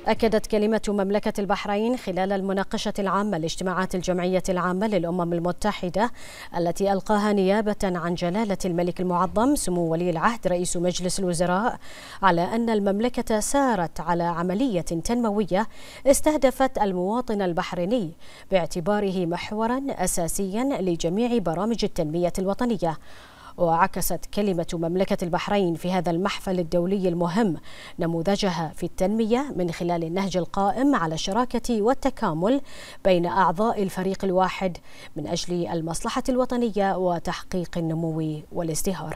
أكدت كلمة مملكة البحرين خلال المناقشة العامة لاجتماعات الجمعية العامة للأمم المتحدة التي ألقاها نيابة عن جلالة الملك المعظم سمو ولي العهد رئيس مجلس الوزراء على أن المملكة سارت على عملية تنموية استهدفت المواطن البحريني باعتباره محورا أساسيا لجميع برامج التنمية الوطنية. وعكست كلمة مملكة البحرين في هذا المحفل الدولي المهم نموذجها في التنمية من خلال النهج القائم على الشراكة والتكامل بين أعضاء الفريق الواحد من أجل المصلحة الوطنية وتحقيق النمو والازدهار.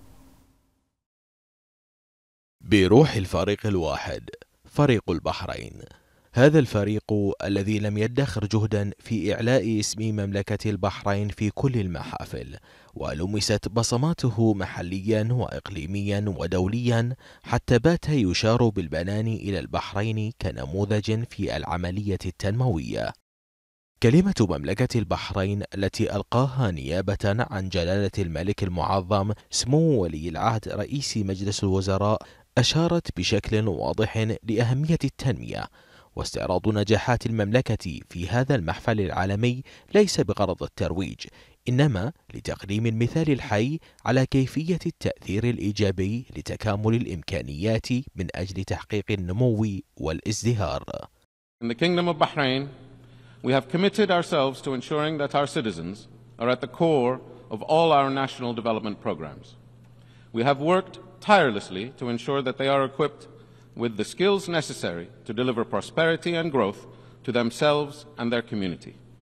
بروح الفريق الواحد، فريق البحرين. هذا الفريق الذي لم يدخر جهدا في إعلاء اسم مملكة البحرين في كل المحافل، ولمست بصماته محليا وإقليميا ودوليا حتى بات يشار بالبنان إلى البحرين كنموذج في العملية التنموية. كلمة مملكة البحرين التي ألقاها نيابة عن جلالة الملك المعظم سمو ولي العهد رئيس مجلس الوزراء أشارت بشكل واضح لأهمية التنمية، واستعراض نجاحات المملكة في هذا المحفل العالمي ليس بغرض الترويج، إنما لتقديم المثال الحي على كيفية التأثير الإيجابي لتكامل الإمكانيات من أجل تحقيق النمو والازدهار. In the Kingdom of Bahrain, we have committed ourselves to ensuring that our citizens are at the core of all our national development programs. We have worked tirelessly to ensure that they are equipped with the skills necessary to deliver prosperity and growth to themselves and their community.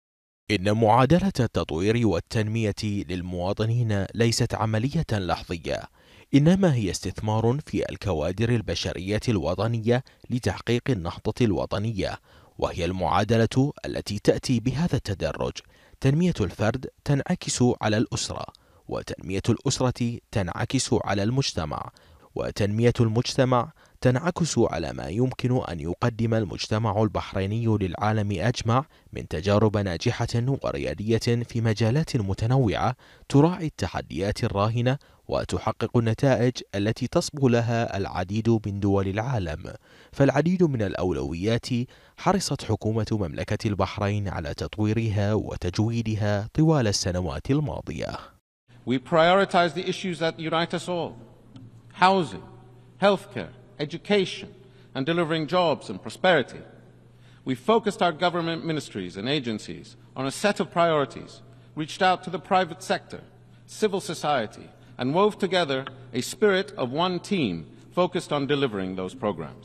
إن معادلة التطوير والتنمية للمواطنين ليست عملية لحظية، إنما هي استثمار في الكوادر البشرية الوطنية لتحقيق النهضة الوطنية، وهي المعادلة التي تأتي بهذا التدرج: تنمية الفرد تنعكس على الأسرة، وتنمية الأسرة تنعكس على المجتمع، وتنمية المجتمع تنعكس على ما يمكن أن يقدم المجتمع البحريني للعالم أجمع من تجارب ناجحة وريادية في مجالات متنوعة تراعي التحديات الراهنة وتحقق النتائج التي تصبو لها العديد من دول العالم. فالعديد من الأولويات حرصت حكومة مملكة البحرين على تطويرها وتجويدها طوال السنوات الماضية. We prioritize the issues that unite us all: housing, healthcare, education, and delivering jobs and prosperity. We focused our government ministries and agencies on a set of priorities, reached out to the private sector, civil society, and wove together a spirit of one team focused on delivering those programs.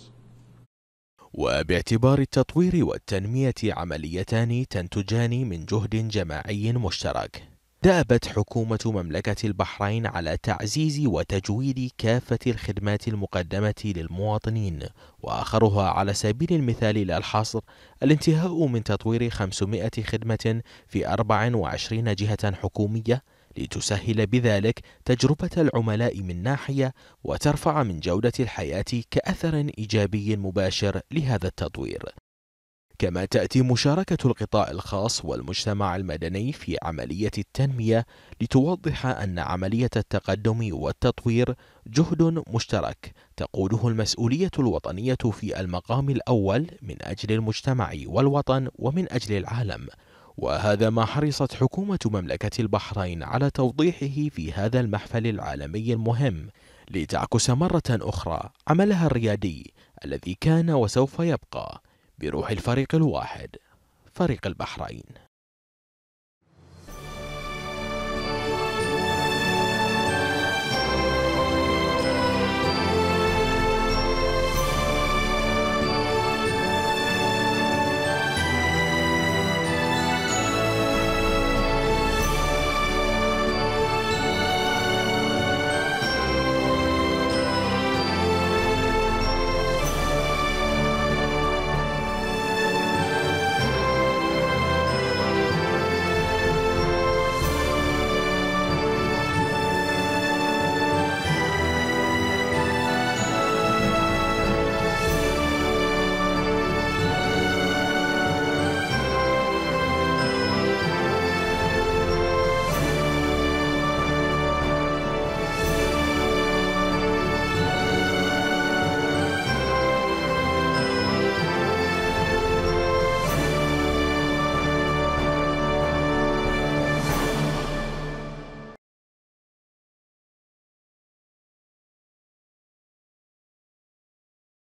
وباعتبار التطوير والتنمية عمليتان تنتجان من جهد جماعي مشترك، دأبت حكومة مملكة البحرين على تعزيز وتجويد كافة الخدمات المقدمة للمواطنين، وآخرها على سبيل المثال لا الحصر الانتهاء من تطوير 500 خدمة في 24 جهة حكومية، لتسهل بذلك تجربة العملاء من ناحية وترفع من جودة الحياة كأثر إيجابي مباشر لهذا التطوير. كما تأتي مشاركة القطاع الخاص والمجتمع المدني في عملية التنمية لتوضح أن عملية التقدم والتطوير جهد مشترك تقوده المسؤولية الوطنية في المقام الأول من أجل المجتمع والوطن ومن أجل العالم، وهذا ما حرصت حكومة مملكة البحرين على توضيحه في هذا المحفل العالمي المهم، لتعكس مرة أخرى عملها الريادي الذي كان وسوف يبقى. بروح الفريق الواحد، فريق البحرين.